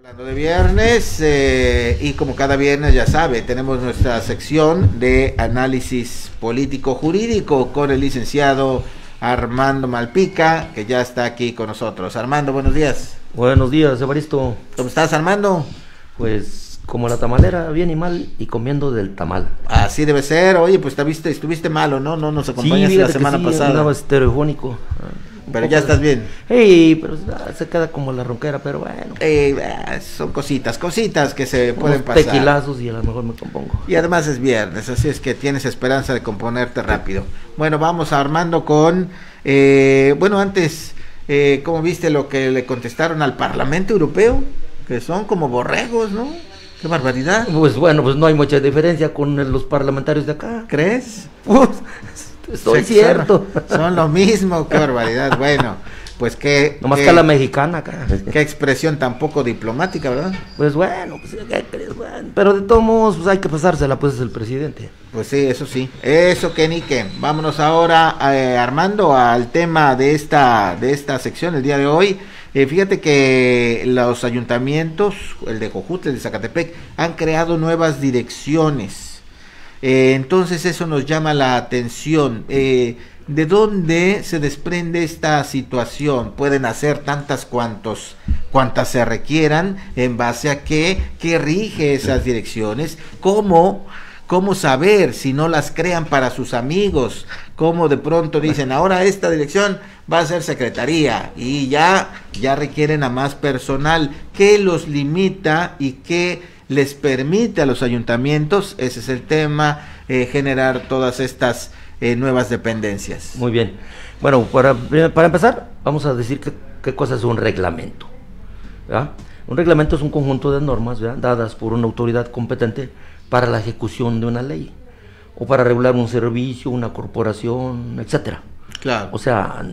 Hablando de viernes, y como cada viernes ya sabe, tenemos nuestra sección de análisis político-jurídico con el licenciado Armando Malpica, que ya está aquí con nosotros. Armando, buenos días. Buenos días, Evaristo. ¿Cómo estás, Armando? Pues como la tamalera, bien y mal, y comiendo del tamal. Así debe ser. Oye, pues estuviste malo, ¿no? No nos acompañaste la semana pasada. Andaba estereofónico. Pero ya estás bien. Sí, pero se queda como la ronquera, pero bueno. Son cositas que se pueden pasar. Tequilazos y a lo mejor me compongo. Y además es viernes, así es que tienes esperanza de componerte rápido. Bueno, vamos Armando con... antes, ¿cómo viste lo que le contestaron al Parlamento Europeo? Que son como borregos, ¿no? ¡Qué barbaridad! Pues bueno, pues no hay mucha diferencia con los parlamentarios de acá. ¿Crees? Pues, estoy cierto. Son lo mismo, qué barbaridad. Bueno, pues que... Nomás que la mexicana acá. Qué expresión tan poco diplomática, ¿verdad? Pues bueno, ¿qué crees? Bueno, pero de todos modos, pues hay que pasársela, pues es el presidente. Pues sí, eso que ni que. Vámonos ahora, Armando, al tema de esta sección el día de hoy. Fíjate que los ayuntamientos, el de Jojutla, el de Zacatepec, han creado nuevas direcciones. Entonces eso nos llama la atención. ¿De dónde se desprende esta situación? Pueden hacer tantas cuantas se requieran, en base a qué rige esas direcciones, cómo saber si no las crean para sus amigos, cómo de pronto dicen, ahora esta dirección va a ser secretaría y ya requieren a más personal. ¿Qué los limita y qué les permite a los ayuntamientos? Ese es el tema, generar todas estas nuevas dependencias. Muy bien. Bueno, para empezar, vamos a decir qué cosa es un reglamento, ¿verdad? Un reglamento es un conjunto de normas, ¿verdad?, dadas por una autoridad competente para la ejecución de una ley o para regular un servicio, una corporación, etcétera. Claro. O sea,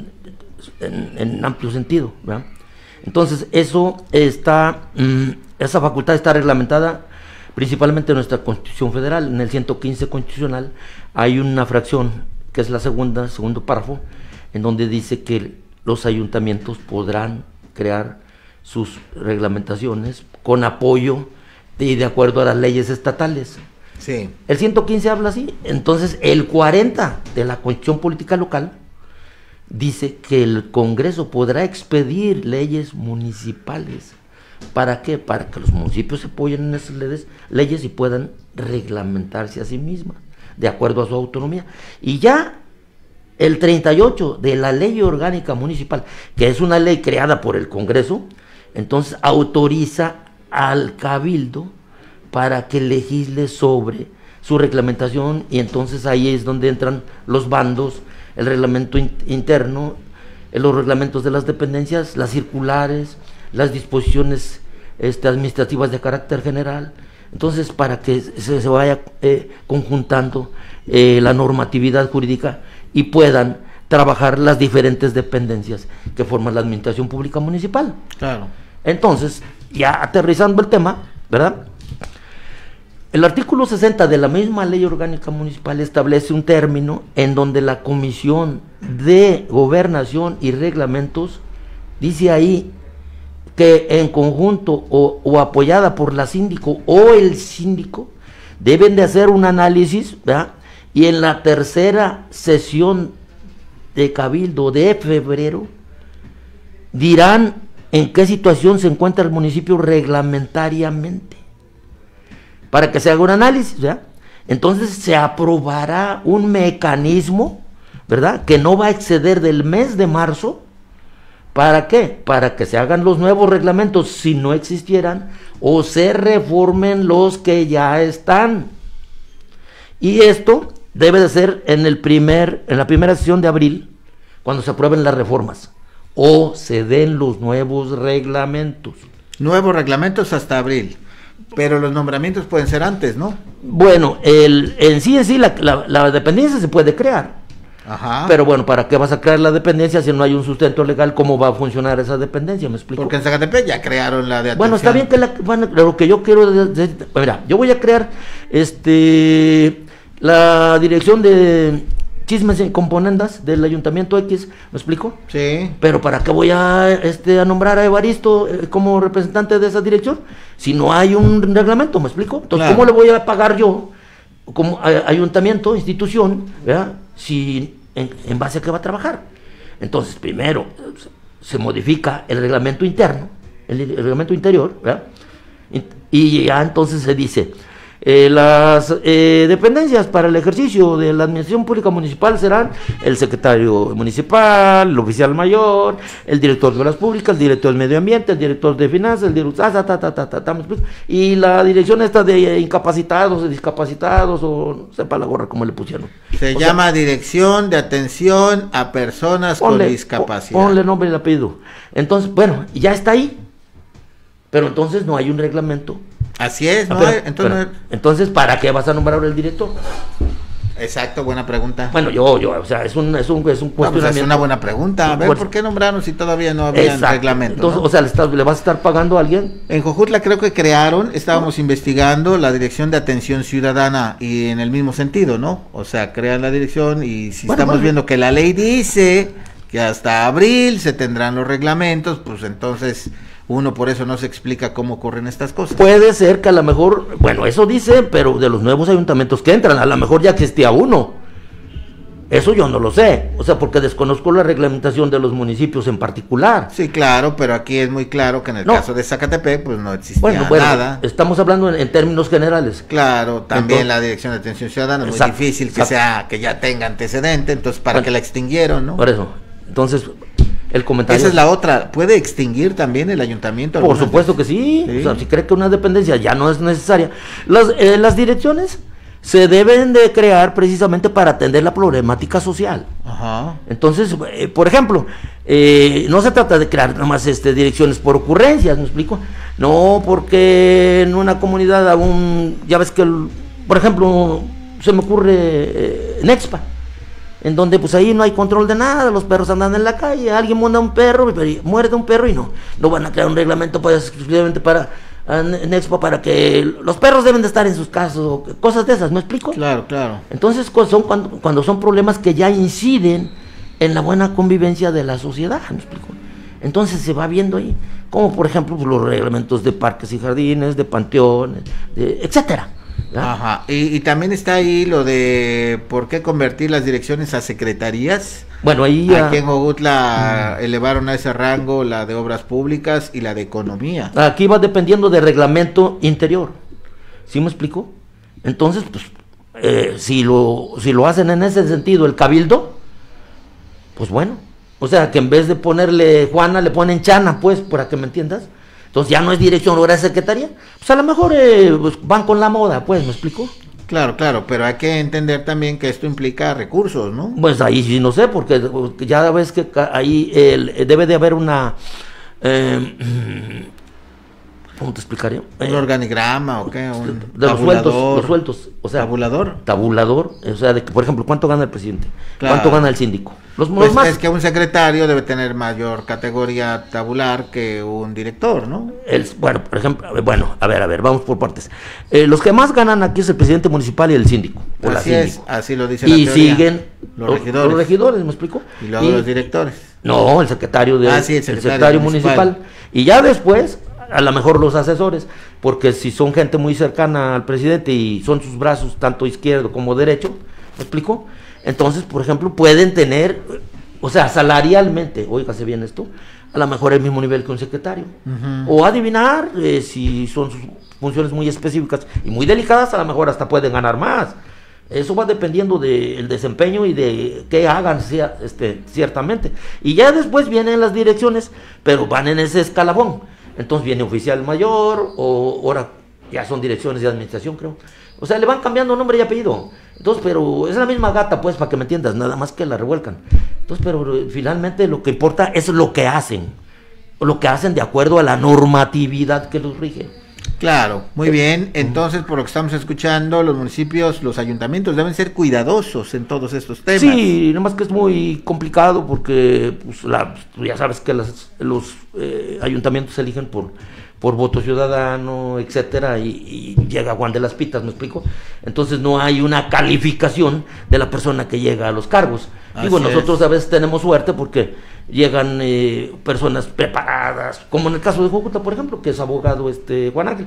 en amplio sentido, ¿verdad? Entonces, esa facultad está reglamentada principalmente en nuestra Constitución Federal. En el 115 constitucional hay una fracción, que es la segundo párrafo, en donde dice que los ayuntamientos podrán crear sus reglamentaciones con apoyo y de acuerdo a las leyes estatales. Sí. El 115 habla así. Entonces, el 40 de la Constitución Política Local dice que el Congreso podrá expedir leyes municipales. ¿Para qué? Para que los municipios se apoyen en esas leyes y puedan reglamentarse a sí mismas, de acuerdo a su autonomía. Y ya el 38 de la Ley Orgánica Municipal, que es una ley creada por el Congreso, entonces autoriza al Cabildo para que legisle sobre su reglamentación, y entonces ahí es donde entran los bandos, el reglamento interno, los reglamentos de las dependencias, las circulares, las disposiciones administrativas de carácter general. Entonces, para que se vaya conjuntando la normatividad jurídica y puedan trabajar las diferentes dependencias que forman la administración pública municipal. Claro. Entonces, ya aterrizando el tema, ¿verdad? El artículo 60 de la misma Ley Orgánica Municipal establece un término en donde la Comisión de Gobernación y Reglamentos dice ahí que en conjunto o apoyada por la síndico o el síndico deben de hacer un análisis, ¿verdad? Y en la tercera sesión de Cabildo de febrero dirán en qué situación se encuentra el municipio reglamentariamente, para que se haga un análisis, ¿verdad? Entonces se aprobará un mecanismo, ¿verdad?, que no va a exceder del mes de marzo. ¿Para qué? Para que se hagan los nuevos reglamentos, si no existieran, o se reformen los que ya están. Y esto debe de ser en la primera sesión de abril, cuando se aprueben las reformas, o se den los nuevos reglamentos. Nuevos reglamentos hasta abril, pero los nombramientos pueden ser antes, ¿no? Bueno, en sí la dependencia se puede crear. Ajá. Pero bueno, ¿para qué vas a crear la dependencia si no hay un sustento legal? ¿Cómo va a funcionar esa dependencia? ¿Me explico? Porque en Zacatepec ya crearon la de atención. Bueno, está bien que lo que yo quiero mira, yo voy a crear la dirección de chismes y componendas del ayuntamiento X, ¿me explico? Sí. Pero ¿para qué voy a nombrar a Evaristo como representante de esa dirección si no hay un reglamento, ¿me explico? Entonces, Claro. ¿cómo le voy a pagar yo como ayuntamiento, institución, ¿verdad? Si en base a qué va a trabajar? Entonces, primero se modifica el reglamento interno, el reglamento interior, ¿verdad? Y ya entonces se dice, las dependencias para el ejercicio de la administración pública municipal serán el secretario municipal, el oficial mayor, el director de obras públicas, el director del medio ambiente, el director de finanzas, el director, y la dirección esta de incapacitados, de discapacitados, o sepa la gorra como le pusieron. Se llama Dirección de Atención a Personas con Discapacidad. Ponle nombre y apellido. Entonces, bueno, ya está ahí, pero entonces no hay un reglamento. Así es, ¿no? Entonces, ¿para qué vas a nombrar el director? Exacto, buena pregunta. Bueno, o sea, es un cuestionamiento. Pues es una buena pregunta. A ver, ¿por qué nombraron si todavía no había reglamento? Entonces, ¿no? O sea, ¿le vas a estar pagando a alguien? En Jojutla creo que estábamos investigando la Dirección de Atención Ciudadana y en el mismo sentido, ¿no? O sea, crean la dirección y si estamos viendo que la ley dice que hasta abril se tendrán los reglamentos, pues entonces uno por eso no se explica cómo ocurren estas cosas. Puede ser que a lo mejor, bueno, eso dice, pero de los nuevos ayuntamientos que entran, a lo mejor ya existía uno. Eso yo no lo sé, o sea, porque desconozco la reglamentación de los municipios en particular. Sí, claro, pero aquí es muy claro que en el caso de Zacatepec, pues no existía nada. Estamos hablando en términos generales. Claro, también la Dirección de Atención Ciudadana, es muy difícil que ya tenga antecedente, entonces ¿para qué la extinguieron, no? Por eso, entonces, el comentario... Esa es la otra, ¿puede extinguir también el ayuntamiento? Por supuesto que sí, o sea, si cree que una dependencia ya no es necesaria. Las direcciones se deben de crear precisamente para atender la problemática social. Ajá. Entonces, por ejemplo, no se trata de crear nada más direcciones por ocurrencias, ¿me explico? No, porque en una comunidad ya ves que, por ejemplo, se me ocurre Nexpa, en donde pues ahí no hay control de nada, los perros andan en la calle, alguien muerde un perro y no van a crear un reglamento pues, exclusivamente para Nexpa para que los perros deben de estar en sus casas o cosas de esas, ¿me explico? Claro, claro. Entonces son cuando son problemas que ya inciden en la buena convivencia de la sociedad, ¿me explico? Entonces se va viendo ahí, como por ejemplo pues, los reglamentos de parques y jardines, de panteones, etcétera. ¿Ya? Ajá, y también está ahí lo de por qué convertir las direcciones a secretarías. Bueno, ahí aquí en Jojutla elevaron a ese rango la de obras públicas y la de economía. Aquí va dependiendo del reglamento interior, ¿sí me explico? Entonces, pues, si lo hacen en ese sentido el cabildo, pues bueno, o sea, que en vez de ponerle Juana, le ponen Chana, pues, para que me entiendas. Entonces ya no es dirección, ahora es secretaría. Pues a lo mejor pues, van con la moda, pues, ¿me explico? Claro, pero hay que entender también que esto implica recursos, ¿no? Pues ahí sí no sé, porque ya ves que ahí debe de haber una... ¿cómo te explicaría? ¿Un organigrama o qué? De los sueldos, o sea... Tabulador, o sea, de que, por ejemplo, ¿cuánto gana el presidente? Claro. ¿Cuánto gana el síndico? Pues es que un secretario debe tener mayor categoría tabular que un director, ¿no? Bueno, por ejemplo, a ver, vamos por partes. Los que más ganan aquí es el presidente municipal y el síndico. Así lo dice la teoría. Y siguen los regidores. Los regidores, ¿me explico? Y luego los directores. No, el secretario el secretario municipal. Y ya después, a lo mejor los asesores, porque si son gente muy cercana al presidente y son sus brazos tanto izquierdo como derecho, ¿me explico? Entonces, por ejemplo, pueden tener, o sea, salarialmente, óigase bien esto, a lo mejor el mismo nivel que un secretario. O adivinar, si son sus funciones muy específicas y muy delicadas, a lo mejor hasta pueden ganar más. Eso va dependiendo del desempeño y de qué hagan ciertamente. Y ya después vienen las direcciones, pero van en ese escalafón. Entonces viene oficial mayor, o ahora ya son direcciones de administración, creo. O sea, le van cambiando nombre y apellido. Entonces, pero es la misma gata, pues, para que me entiendas, nada más que la revuelcan. Entonces, pero finalmente lo que importa es lo que hacen de acuerdo a la normatividad que los rige. Claro, muy bien. Entonces, por lo que estamos escuchando, los municipios, los ayuntamientos deben ser cuidadosos en todos estos temas. Sí, nada más que es muy complicado porque pues, ya sabes que los ayuntamientos se eligen por voto ciudadano, etcétera, y llega Juan de las Pitas, ¿me explico? Entonces no hay una calificación de la persona que llega a los cargos. Digo, nosotros a veces tenemos suerte porque llegan personas preparadas, como en el caso de Júcuta, por ejemplo, que es abogado Juan Ángel,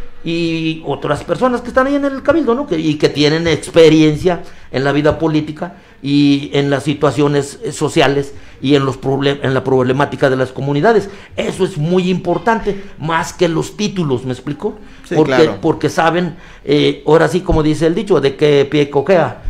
y otras personas que están ahí en el cabildo, ¿no? Y que tienen experiencia en la vida política y en las situaciones sociales y en la problemática de las comunidades. Eso es muy importante, más que los títulos, ¿me explico? Sí, claro. Porque saben, ahora sí, como dice el dicho, de qué pie coquea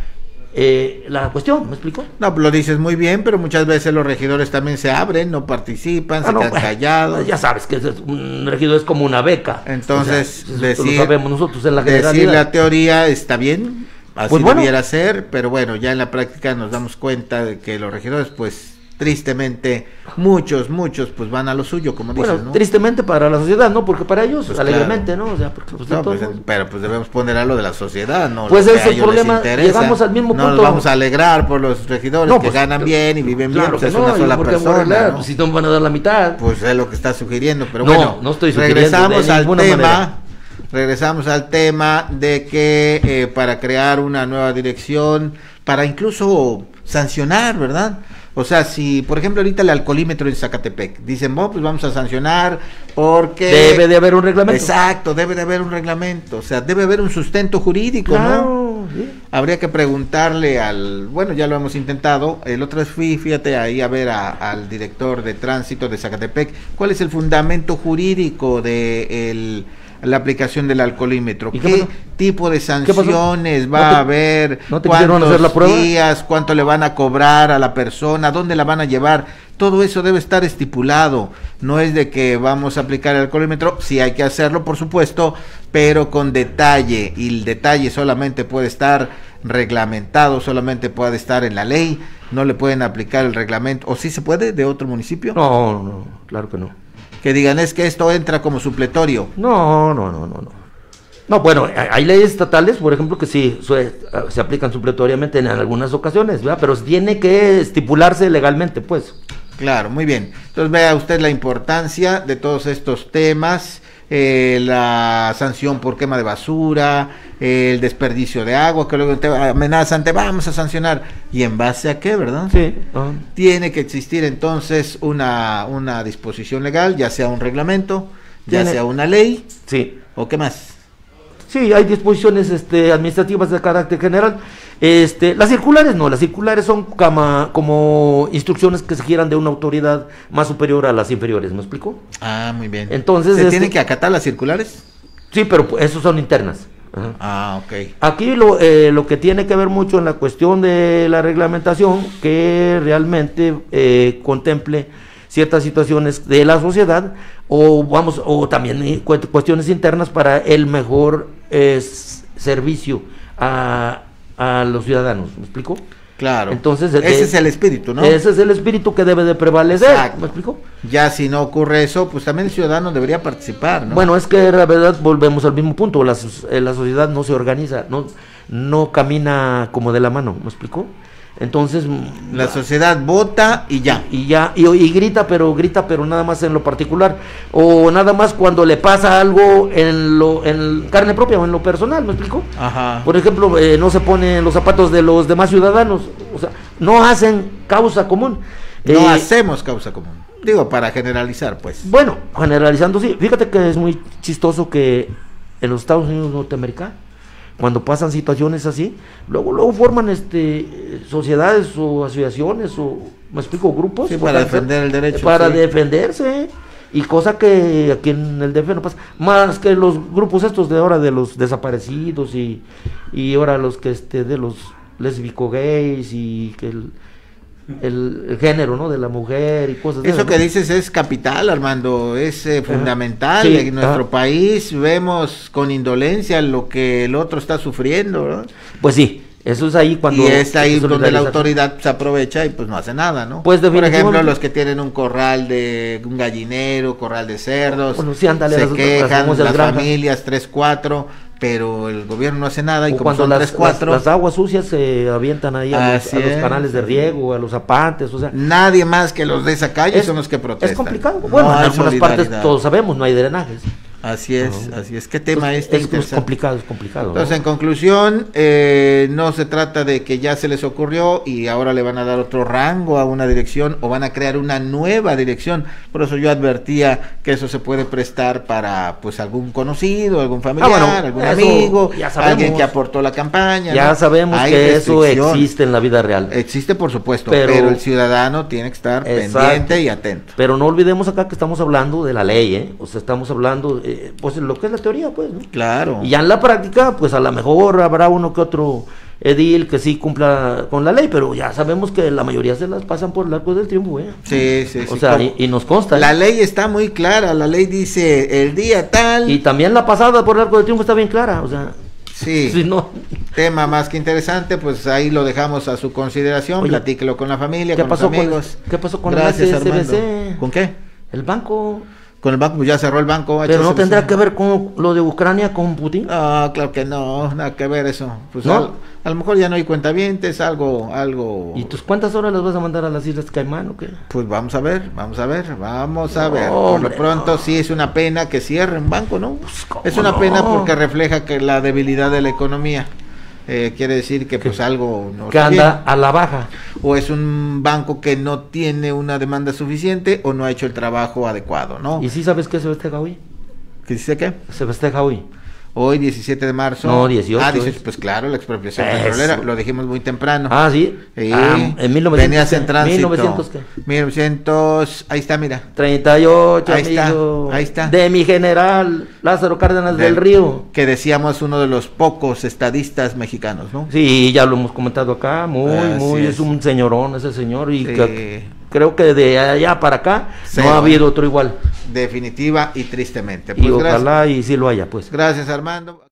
la cuestión, ¿me explico? No, lo dices muy bien, pero muchas veces los regidores también se abren, no participan, se quedan callados. Ya sabes que un regidor es como una beca. Entonces, o sea, lo sabemos nosotros en la generalidad. Decir la teoría está bien, así pues bueno, debiera ser, pero bueno, ya en la práctica nos damos cuenta de que los regidores, pues, tristemente, muchos, pues van a lo suyo, como dices, ¿no? Tristemente para la sociedad, ¿no? Porque para ellos, pues alegremente, claro. ¿no? O sea, porque pues, no, pero pues debemos poner a lo de la sociedad, ¿no? Pues ese es el problema, llegamos al mismo punto. No nos vamos a alegrar por los regidores que ganan bien y viven bien, pues es una sola persona, ¿no? Pues si no van a dar la mitad. Pues es lo que está sugiriendo, pero no, bueno, no estoy sugiriendo regresamos de al ninguna tema. manera. Regresamos al tema de que para crear una nueva dirección, para incluso sancionar, ¿verdad? O sea, si por ejemplo ahorita el alcoholímetro en Zacatepec, dicen, bueno, pues vamos a sancionar porque... Debe de haber un reglamento. Exacto, debe de haber un reglamento, o sea, debe haber un sustento jurídico, claro, ¿no? Sí. Habría que preguntarle bueno, ya lo hemos intentado, el otro vez fui, fíjate, ahí a ver al director de tránsito de Zacatepec, ¿cuál es el fundamento jurídico de la aplicación del alcoholímetro? ¿Qué tipo de sanciones va a haber? ¿No te quisieron hacer la prueba? Días, cuánto le van a cobrar a la persona, dónde la van a llevar? Todo eso debe estar estipulado. No es de que vamos a aplicar el alcoholímetro, sí hay que hacerlo, por supuesto, pero con detalle, y el detalle solamente puede estar reglamentado, solamente puede estar en la ley, no le pueden aplicar el reglamento, ¿o sí se puede de otro municipio? No, claro que no. Que digan, es que esto entra como supletorio. No. No, bueno, hay leyes estatales, por ejemplo, que sí se aplican supletoriamente en algunas ocasiones, ¿verdad? Pero tiene que estipularse legalmente, pues. Claro, muy bien. Entonces vea usted la importancia de todos estos temas, la sanción por quema de basura, el desperdicio de agua, que luego te amenazan, te vamos a sancionar. ¿Y en base a qué, verdad? Sí. Tiene que existir entonces una disposición legal, ya sea un reglamento, ya sea una ley, sí. ¿O qué más? Sí, hay disposiciones administrativas de carácter general. Las circulares no, las circulares son como instrucciones que se giran de una autoridad más superior a las inferiores, ¿me explico? Ah, muy bien. Entonces, ¿se tienen que acatar las circulares? Sí, pero esos son internas. Ajá. Ah, ok. Aquí lo que tiene que ver mucho en la cuestión de la reglamentación, que realmente contemple ciertas situaciones de la sociedad o también cuestiones internas para el mejor servicio a los ciudadanos, ¿me explico? Claro. Entonces, ese es el espíritu, ¿no? Ese es el espíritu que debe de prevalecer. Exacto. ¿Me explico? Ya si no ocurre eso, pues también el ciudadano debería participar, ¿no? Bueno, es que la verdad volvemos al mismo punto, la sociedad no se organiza, no camina como de la mano, ¿me explico? Entonces la sociedad vota y ya. Y grita, pero nada más en lo particular, o nada más cuando le pasa algo en carne propia o en lo personal, ¿me explico? Ajá. Por ejemplo, no se ponen los zapatos de los demás ciudadanos, o sea, no hacen causa común. No hacemos causa común. Digo, para generalizar, pues. Bueno, generalizando sí. Fíjate que es muy chistoso que en los Estados Unidos norteamericanos, cuando pasan situaciones así, luego forman sociedades o asociaciones o, me explico, grupos, sí, para defender el derecho, para defenderse, y cosa que aquí en el DF no pasa, más que los grupos estos de ahora de los desaparecidos y ahora los que de los lésbico gays y que el género, ¿no?, de la mujer y cosas eso de que dices es capital, Armando, es fundamental. Sí, en nuestro país vemos con indolencia lo que el otro está sufriendo, ¿no? Pues sí, eso es ahí cuando... Y es ahí donde la autoridad se aprovecha y pues no hace nada, ¿no? Pues por ejemplo, los que tienen un corral un gallinero, corral de cerdos, bueno, sí, ándale, se quejan las familias, 3, 4, pero el gobierno no hace nada y O como cuando son 3, 4... las aguas sucias se avientan ahí a los canales de riego, a los zapantes, o sea... Nadie más que los de esa calle son los que protestan. Es complicado. Bueno, no en hay algunas partes todos sabemos, no hay drenajes. Así es, así es. ¿Qué tema es complicado, es complicado. Entonces, ¿no? en conclusión, no se trata de que ya se les ocurrió y ahora le van a dar otro rango a una dirección o van a crear una nueva dirección. Por eso yo advertía que eso se puede prestar para, pues, algún conocido, algún familiar, algún amigo, alguien que aportó la campaña. Ya sabemos que eso existe en la vida real. Existe, por supuesto, pero el ciudadano tiene que estar pendiente y atento. Pero no olvidemos acá que estamos hablando de la ley, ¿eh? O sea, estamos hablando... pues lo que es la teoría, pues, ¿no? Claro. Y ya en la práctica, pues a lo mejor habrá uno que otro edil que sí cumpla con la ley, pero ya sabemos que la mayoría se las pasan por el arco del triunfo, ¿eh? Sí, sí, o sea, y nos consta. La ley está muy clara, la ley dice el día tal. Y también la pasada por el arco del triunfo está bien clara, o sea. Sí, si no... tema más que interesante, pues ahí lo dejamos a su consideración. Oye, platíquelo con la familia, con los amigos. ¿Qué pasó con Gracias, el Armando. ¿Con qué? El banco. Con el banco, pues ya cerró el banco. Pero no tendrá que ver con lo de Ucrania con Putin. No, claro que no, nada que ver eso. Pues ¿no? A lo mejor ya no hay cuentavientes, algo. ¿Y tus cuántas horas las vas a mandar a las Islas Caimán o qué? Pues vamos a ver. Por lo pronto sí es una pena que cierre un banco, ¿no? Pues, es una pena porque refleja que la debilidad de la economía. Quiere decir que pues algo no que anda bien, a la baja, o es un banco que no tiene una demanda suficiente o no ha hecho el trabajo adecuado, ¿no? ¿Y sí sabes qué se festeja hoy? ¿Qué dice qué? Se festeja hoy. Hoy, 17 de marzo. No, 18. 18, pues claro, la expropiación petrolera, lo dijimos muy temprano. Ah, sí. En 1900. Venías en tránsito. 1900, ¿qué? 1900, ahí está, mira. 38, ahí amigo. Ahí está. De mi general, Lázaro Cárdenas del Río. Que decíamos uno de los pocos estadistas mexicanos, ¿no? Sí, ya lo hemos comentado acá, es un señorón ese señor y que creo que de allá para acá no ha habido otro igual. Definitiva y tristemente. Pues y ojalá y sí lo haya, pues. Gracias, Armando.